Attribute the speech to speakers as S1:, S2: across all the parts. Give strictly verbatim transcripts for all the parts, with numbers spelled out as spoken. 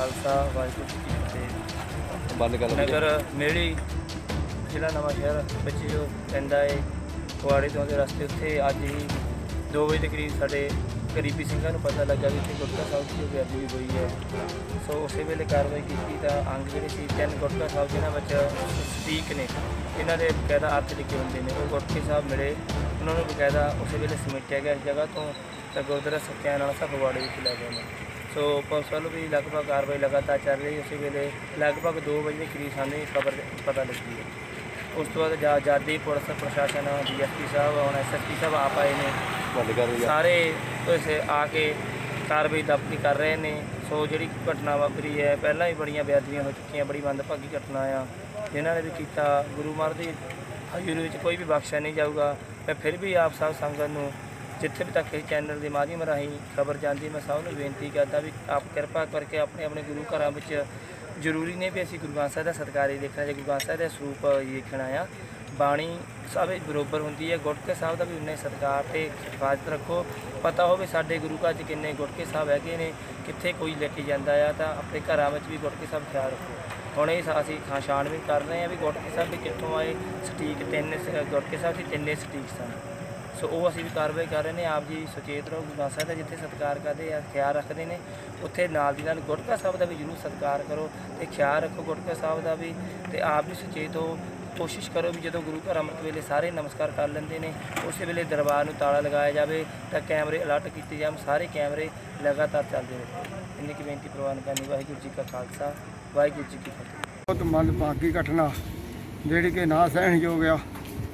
S1: खालसा वाहिगुरू जी की फतेह।
S2: बंद कर
S1: नगर मेड़ी जिला नवांशहर ਵਿੱਚ ਜੋ ਪੈਂਦਾ ਹੈ ਕੁਆੜੇ ਤੋਂ ਦੇ ਰਸਤੇ ਉੱਤੇ ਅੱਜ ਹੀ दो ਵਜੇ ਦੇ ਕਰੀਬ ਸਾਡੇ ਗਰੀਬੀ ਸਿੰਘਾਂ ਨੂੰ ਪਤਾ ਲੱਗਾ ਵੀ ਇੱਥੇ ਗੁਟਕਾ ਸਾਹਿਬ ਦੀ ਬੇਅਦਬੀ ਹੋਈ ਹੈ। ਸੋ ਉਸੇ ਵੇਲੇ ਕਾਰਵਾਈ ਕੀਤੀ ਤਾਂ ਅੰਗ ਜਿਹੜੇ ਸੀ ਤਿੰਨ ਗੁਟਕਾ ਸਾਹਿਬ ਜਿਨ੍ਹਾਂ ਵਿੱਚ ਸਟੀਕ ਨੇ ਇਹਨਾਂ ਦੇ ਬਕਾਇਦਾ ਅਰਥ ਲਿਖੇ ਹੁੰਦੇ ਨੇ ਉਹ ਗੁਟਕੇ ਸਾਹਿਬ ਮਿਲੇ ਉਹਨਾਂ ਨੂੰ ਬਕਾਇਦਾ ਉਸੇ ਵੇਲੇ ਸਮੇਟਿਆ ਗਿਆ ਇਸ ਜਗ੍ਹਾ ਤੋਂ ਤਾਂ ਗੁਰਦੁਆਰਾ ਸਤਿਆਨਾਰਾਇਣ ਸਾਹਿਬ ਫਗਵਾੜੇ ਵਿੱਚ ਲੈ ਗਏ ਨੇ। ਸੋ ਪੁਲਿਸ ਵੱਲੋਂ ਵੀ ਲਗਭਗ ਕਾਰਵਾਈ ਲਗਾਤਾਰ ਚੱਲ ਰਹੀ ਉਸੇ ਵੇਲੇ ਲਗਭਗ ਦੋ ਵਜੇ ਦੇ ਕਰੀਬ ਸਾਨੂੰ ਖਬਰ ਪਤਾ ਲੱਗੀ ਹੈ। ਉਸ ਤੋਂ ਬਾਅਦ ਜਾ ਆਜ਼ਾਦੀ ਪੁਲਿਸ ਪ੍ਰਸ਼ਾਸਨ ਡੀ ਐਸ ਪੀ ਸਾਹਿਬ ਹੁਣ ਐਸ ਐਸ ਪੀ ਸਾਹਿਬ ਆਪ ਆਏ ਨੇ ਸਾਰੇ ਉਸੇ ਆ ਕੇ ਕਾਰਵਾਈ ਦਬਤੀ ਕਰ ਰਹੇ ਨੇ। ਸੋ ਜਿਹੜੀ ਘਟਨਾ ਵਾਪਰੀ ਹੈ ਪਹਿਲਾਂ ਵੀ ਬੜੀਆਂ ਬੇਅਦਬੀਆਂ ਹੋ ਚੁੱਕੀਆਂ ਬੜੀ ਮੰਦਭਾਗੀ ਘਟਨਾ ਆ ਜਿਨ੍ਹਾਂ ਨੇ ਵੀ ਕੀਤਾ ਗੁਰੂ ਮਹਾਰਾਜ ਦੀ ਹਜ਼ੂਰੀ ਵਿੱਚ ਕੋਈ ਵੀ ਬਖਸ਼ਿਆ ਨਹੀਂ ਜਾਊਗਾ। ਮੈਂ ਫਿਰ ਵੀ ਆਪ ਸਭ ਸੰਗਤ ਨੂੰ ਜਿੱਥੇ ਵੀ ਤੱਕ ਇਸ ਚੈਨਲ ਦੇ ਮਾਧਿਅਮ ਰਾਹੀਂ ਖਬਰ ਜਾਂਦੀ ਮੈਂ ਸਭ ਨੂੰ ਬੇਨਤੀ ਕਰਦਾ ਵੀ ਆਪ ਕਿਰਪਾ ਕਰਕੇ ਆਪਣੇ ਆਪਣੇ ਗੁਰੂ ਘਰਾਂ ਵਿੱਚ ਜ਼ਰੂਰੀ ਨਹੀਂ ਵੀ ਅਸੀਂ ਗੁਰੂ ਗ੍ਰੰਥ ਸਾਹਿਬ ਦਾ ਸਤਿਕਾਰ ਹੀ ਦੇਖਣਾ ਜਾਂ ਗੁਰੂ ਗ੍ਰੰਥ ਸਾਹਿਬ ਦਾ ਸਰੂਪ ਹੀ ਦੇਖਣਾ ਆ। ਬਾਣੀ ਸਭ ਬਰੋਬਰ ਹੁੰਦੀ ਹੈ ਗੁਟਕੇ ਸਾਹਿਬ ਦਾ ਵੀ ਉਨੇ ਸਤਿਕਾਰ ਅਤੇ ਹਿਫਾਜ਼ਤ ਰੱਖੋ। ਪਤਾ ਹੋਵੇ ਸਾਡੇ ਗੁਰੂ ਘਰ 'ਚ ਕਿੰਨੇ ਗੁਟਕੇ ਸਾਹਿਬ ਹੈਗੇ ਨੇ ਕਿੱਥੇ ਕੋਈ ਲੈ ਕੇ ਜਾਂਦਾ ਆ ਤਾਂ ਆਪਣੇ ਘਰਾਂ ਵਿੱਚ ਵੀ ਗੁਟਕੇ ਸਾਹਿਬ ਖਿਆਲ ਰੱਖੋ। ਹੁਣ ਇਹ ਅਸੀਂ ਖਾਂ ਛਾਣਬੀਣ ਕਰ ਰਹੇ ਹਾਂ ਵੀ ਗੁਟਕੇ ਸਾਹਿਬ ਵੀ ਕਿੱਥੋਂ ਆਏ ਸਟੀਕ ਤਿੰਨ ਗੁਟਕੇ ਸਾਹਿਬ ਸੀ ਤਿੰਨੇ ਸਟੀਕ ਸਨ। ਸੋ ਉਹ ਅਸੀਂ ਵੀ ਕਾਰਵਾਈ ਕਰ ਰਹੇ ਨੇ ਆਪ ਜੀ ਸੁਚੇਤ ਰਹੋ ਗੁਰੂ ਗ੍ਰੰਥ ਸਾਹਿਬ ਦਾ ਜਿੱਥੇ ਸਤਿਕਾਰ ਕਰਦੇ ਆ ਖਿਆਲ ਰੱਖਦੇ ਨੇ ਉੱਥੇ ਨਾਲ ਦੀ ਨਾਲ ਗੁਟਕਾ ਸਾਹਿਬ ਦਾ ਵੀ ਜ਼ਰੂਰ ਸਤਿਕਾਰ ਕਰੋ ਅਤੇ ਖਿਆਲ ਰੱਖੋ ਗੁਟਕਾ ਸਾਹਿਬ ਦਾ ਵੀ ਅਤੇ ਆਪ ਵੀ ਸੁਚੇਤ ਹੋ। ਕੋਸ਼ਿਸ਼ ਕਰੋ ਵੀ ਜਦੋਂ ਗੁਰੂ ਘਰ ਅੰਮ੍ਰਿਤ ਵੇਲੇ ਸਾਰੇ ਨਮਸਕਾਰ ਕਰ ਲੈਂਦੇ ਨੇ ਉਸੇ ਵੇਲੇ ਦਰਬਾਰ ਨੂੰ ਤਾਲਾ ਲਗਾਇਆ ਜਾਵੇ ਤਾਂ ਕੈਮਰੇ ਅਲਰਟ ਕੀਤੇ ਜਾਣ ਸਾਰੇ ਕੈਮਰੇ ਲਗਾਤਾਰ ਚੱਲਦੇ ਰਹੇ। ਇੰਨੀ ਕੀ ਬੇਨਤੀ ਪ੍ਰਵਾਨ ਕਰਨੀ। ਵਾਹਿਗੁਰੂ ਜੀ ਕਾ ਖਾਲਸਾ ਵਾਹਿਗੁਰੂ ਜੀ ਕੀ ਫਤਿਹ।
S3: ਬਹੁਤ ਮੰਦਭਾਗੀ ਘਟਨਾ ਜਿਹੜੀ ਕਿ ਨਾ ਸਹਿਣਯੋਗ ਆ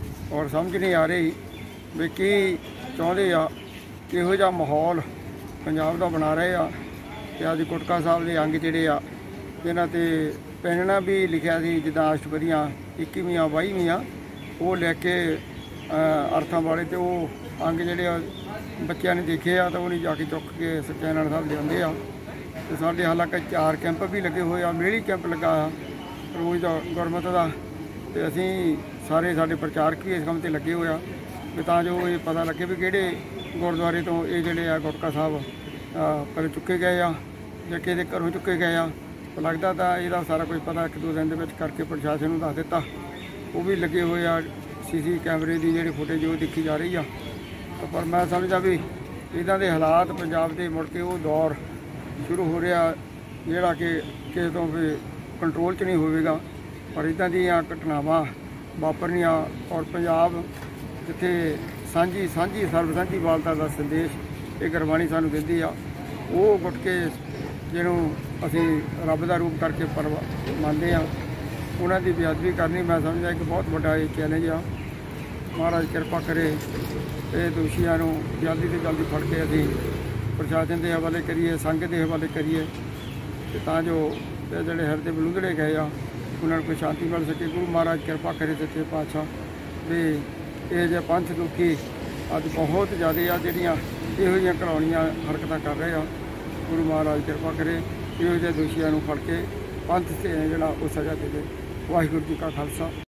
S3: ਔਰ ਸਮਝ ਨਹੀਂ ਆ ਰਹੀ ਵੀ ਕੀ ਚਾਹੁੰਦੇ ਆ ਕਿਹੋ ਜਿਹਾ ਮਾਹੌਲ ਪੰਜਾਬ ਦਾ ਬਣਾ ਰਹੇ ਆ। ਅਤੇ ਅੱਜ ਗੁਟਕਾ ਸਾਹਿਬ ਦੇ ਅੰਗ ਜਿਹੜੇ ਆ ਜਿਨ੍ਹਾਂ 'ਤੇ ਪਹਿਨਣਾ ਵੀ ਲਿਖਿਆ ਸੀ ਜਿੱਦਾਂ ਅਸ਼ਟਪਦੀਆਂ ਇੱਕੀਵੀਆਂ ਬਾਈਵੀਆਂ ਉਹ ਲੈ ਕੇ ਅਰਥਾਂ ਵਾਲੇ ਅਤੇ ਉਹ ਅੰਗ ਜਿਹੜੇ ਆ ਬੱਚਿਆਂ ਨੇ ਦੇਖੇ ਆ ਤਾਂ ਉਹ ਨਹੀਂ ਜਾ ਕੇ ਚੁੱਕ ਕੇ ਸਤਿਆਨਾਰਾਇਣ ਸਾਹਿਬ ਲਿਆਉਂਦੇ ਆ। ਅਤੇ ਸਾਡੇ ਹਾਲਾਂਕਿ ਚਾਰ ਕੈਂਪ ਵੀ ਲੱਗੇ ਹੋਏ ਆ ਮੇਲੀ ਕੈਂਪ ਲੱਗਾ ਆ ਰੋਜ਼ ਦਾ ਗੁਰਮਤਿ ਦਾ ਅਤੇ ਅਸੀਂ ਸਾਰੇ ਸਾਡੇ ਪ੍ਰਚਾਰਕ ਵੀ ਇਸ ਕੰਮ 'ਤੇ ਲੱਗੇ ਹੋਏ ਆ ਵੀ ਤਾਂ ਜੋ ਇਹ ਪਤਾ ਲੱਗੇ ਵੀ ਕਿਹੜੇ ਗੁਰਦੁਆਰੇ ਤੋਂ ਇਹ ਜਿਹੜੇ ਆ ਗੁਟਕਾ ਸਾਹਿਬ ਪਰ ਚੁੱਕੇ ਗਏ ਆ ਜਾਂ ਕਿਹਦੇ ਘਰੋਂ ਚੁੱਕੇ ਗਏ ਆ। ਲੱਗਦਾ ਤਾਂ ਇਹਦਾ ਸਾਰਾ ਕੁਝ ਪਤਾ ਇੱਕ ਦੋ ਦਿਨ ਦੇ ਵਿੱਚ ਕਰਕੇ ਪ੍ਰਸ਼ਾਸਨ ਨੂੰ ਦੱਸ ਦਿੱਤਾ। ਉਹ ਵੀ ਲੱਗੇ ਹੋਏ ਆ ਸੀ ਸੀ ਕੈਮਰੇ ਦੀ ਜਿਹੜੀ ਫੁਟੇਜ ਉਹ ਦੇਖੀ ਜਾ ਰਹੀ ਆ। ਪਰ ਮੈਂ ਸਮਝਦਾ ਵੀ ਇੱਦਾਂ ਦੇ ਹਾਲਾਤ ਪੰਜਾਬ ਦੇ ਮੁੜ ਕੇ ਉਹ ਦੌਰ ਸ਼ੁਰੂ ਹੋ ਰਿਹਾ ਜਿਹੜਾ ਕਿ ਕਿਸੇ ਤੋਂ ਵੀ ਕੰਟਰੋਲ 'ਚ ਨਹੀਂ ਹੋਵੇਗਾ। ਪਰ ਇੱਦਾਂ ਦੀਆਂ ਘਟਨਾਵਾਂ ਵਾਪਰਨੀਆਂ ਔਰ ਪੰਜਾਬ ਜਿੱਥੇ ਸਾਂਝੀ ਸਾਂਝੀ ਸਰਬ ਸਾਂਝੀ ਵਾਲਤਾ ਦਾ ਸੰਦੇਸ਼ ਇਹ ਗੁਰਬਾਣੀ ਸਾਨੂੰ ਦਿੰਦੀ ਆ ਉਹ ਗੁਟਕੇ ਜਿਹਨੂੰ ਅਸੀਂ ਰੱਬ ਦਾ ਰੂਪ ਕਰਕੇ ਪਰਵ ਮੰਨਦੇ ਹਾਂ ਉਹਨਾਂ ਦੀ ਬੇਅਦਬੀ ਕਰਨੀ ਮੈਂ ਸਮਝਦਾ ਇੱਕ ਬਹੁਤ ਵੱਡਾ ਇਹ ਚੈਲੰਜ ਆ। ਮਹਾਰਾਜ ਕਿਰਪਾ ਕਰੇ ਇਹ ਦੋਸ਼ੀਆਂ ਨੂੰ ਜਲਦੀ ਤੋਂ ਜਲਦੀ ਫੜ ਕੇ ਅਸੀਂ ਪ੍ਰਸ਼ਾਸਨ ਦੇ ਹਵਾਲੇ ਕਰੀਏ ਸੰਗਤ ਦੇ ਹਵਾਲੇ ਕਰੀਏ ਅਤੇ ਤਾਂ ਜੋ ਇਹ ਜਿਹੜੇ ਹਿਰਦੇ ਬਲੂੰਦੜੇ ਗਏ ਆ ਉਹਨਾਂ ਨੂੰ ਕੋਈ ਸ਼ਾਂਤੀ ਮਿਲ ਸਕੇ। ਗੁਰੂ ਮਹਾਰਾਜ ਕਿਰਪਾ ਕਰੇ ਸੱਚੇ ਪਾਤਸ਼ਾਹ ਵੀ ਇਹ ਜਿਹੇ ਪੰਥ ਲੋਕੀ ਅੱਜ ਬਹੁਤ ਜ਼ਿਆਦਾ ਆ ਜਿਹੜੀਆਂ ਇਹੋ ਜਿਹੀਆਂ ਘਿਨਾਉਣੀਆਂ ਹਰਕਤਾਂ ਕਰ ਰਹੇ ਆ। ਗੁਰੂ ਮਹਾਰਾਜ ਕਿਰਪਾ ਕਰੇ ਇਹੋ ਜਿਹੇ ਦੋਸ਼ੀਆਂ ਨੂੰ ਫੜ ਕੇ ਪੰਥ 'ਤੇ ਜਿਹੜਾ ਉਹ ਸਜ਼ਾ ਦੇਵੇ। ਵਾਹਿਗੁਰੂ ਜੀ ਕਾ ਖਾਲਸਾ।